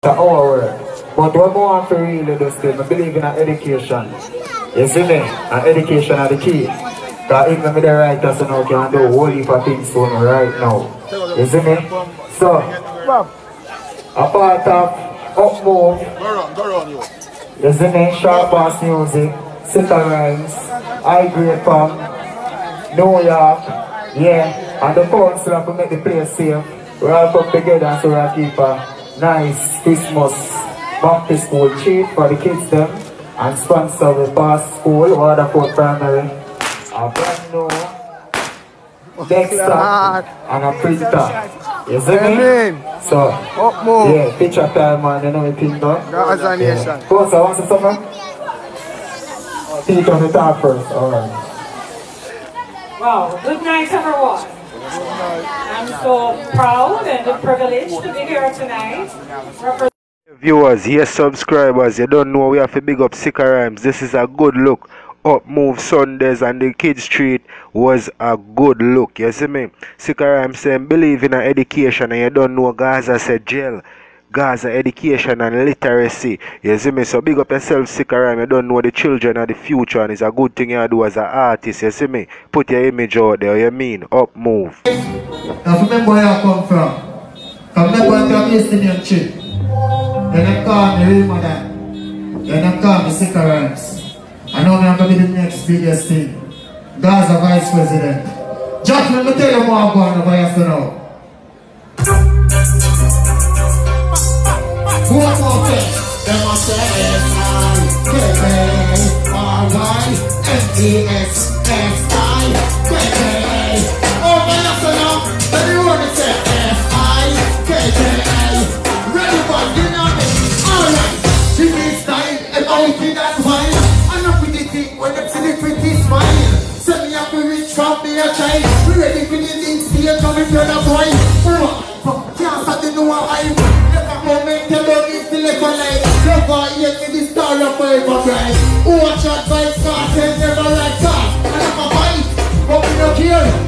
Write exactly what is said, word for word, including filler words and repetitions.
our work. But what more want to really do still, I believe in education. You see me? And education are the key. Because even with the writers now can do a whole heap of things for me right now. You see me? So, a part of Up Move, you see me? Sharp Bass Music, Sikka Rymes, High Grade Pump, New York, yeah, and the council have to make the place safe. We all come together and so we keep a nice Christmas back to school treat for the kids them and sponsor the past school, Waterford Primary, a brand new desktop and a printer. You see me? So, yeah, picture time man, you know what thing done? That's a nation. Coach, I want to something? Teach on the top first, alright. Wow, good night everyone. I'm so proud and privileged to be here tonight. Viewers, yes, subscribers, you don't know we have to big up Sikka Rymes. This is a good look. Up Move Sundays and the Kids Street was a good look. You see me? Sikka Rymes saying believe in education and you don't know Gaza said G E L. Gaza education and literacy. You see me? So big up yourself, Sikka Rymes. You don't know the children are the future and it's a good thing you do as an artist. You see me? Put your image out there. You mean? Up Move. Now remember where I come from. Come remember where I'm Eastern Chip. Then I call me real mother. Then I call me Sikka Rymes. I know I'm going to be the next biggest thing. Gaza Vice President. Jack, let me tell you more about the vice now. Who are more things? They must say S I K K R Y M E X X I K K. Oh, my answer now. Then you want to say F I K K A. Ready for you know me. Alright. She needs time and all you that's fine. When them see the pretty smile, send me up to reach from me a child. We ready for the things here coming from the boy. Oh, can't start to know I never moment to love is the little light. Never yet in the star of forever bright. Watch out by stars and never like that. And I'm a fight, but we don't care.